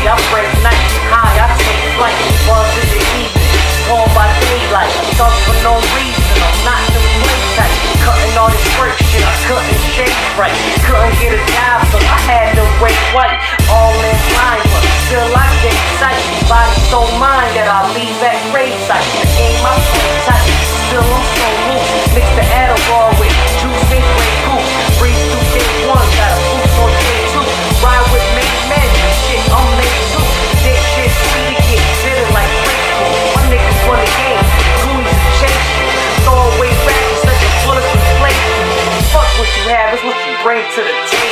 I break night, high, I take flight, buzz in the evening, born by daylight, thug for no reason, I'm not the play type, cutting all this work shit, I couldn't shake right, couldn't get a job, so I had to wait white, all in line, but still I get excited, body so mine that I leave at grave site, the game I play tight, still I'm so loose, mix the Adderall with juice and Grey Goose, breeze through day one, got a boost on day two, ride with many men, shit, I'm made too, this shit sweet to get bitter like grapefruit, my niggas won the game, Goonies and chase shit, throw away back, such a bullet from play, fuck what you have, it's what you bring to the table.